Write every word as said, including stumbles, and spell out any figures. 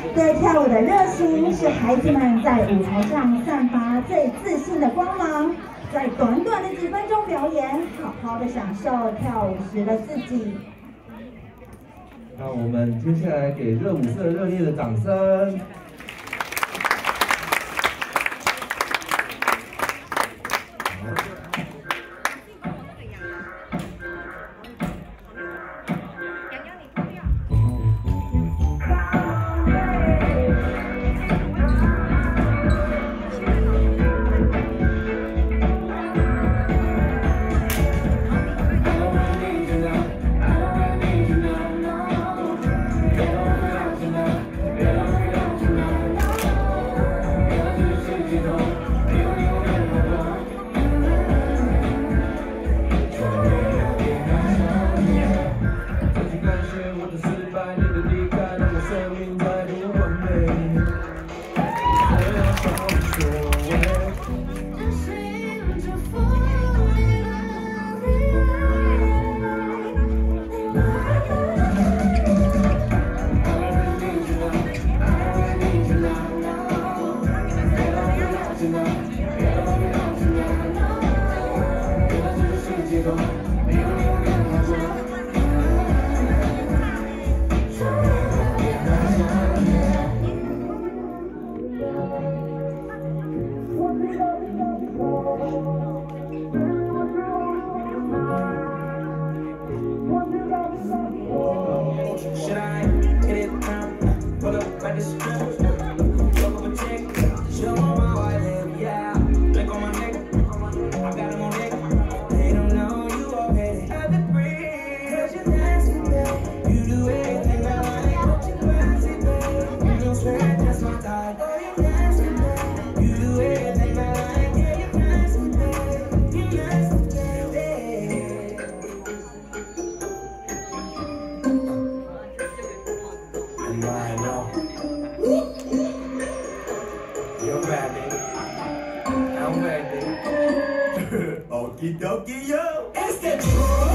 对跳舞的热情是孩子们在舞台上散发最自信的光芒。在短短的几分钟表演，好好的享受跳舞时的自己。 那我们接下来给热舞社热烈的掌声。 Should I hit it time? Pull up by the strip. Fuck up a chick. Show on my white lip, yeah. Lick on my neck. I got him on deck. They don't know you already. Have it free. Cause you're nasty, babe. You do anything I like. But you're crazy, babe. You don't swear that's my type. Oh, you're nasty, babe. You do anything I like. Yeah, you're nasty, babe. You're nasty, babe. And I know. You're ready. I'm ready. Okie dokie, yo. It's the truth.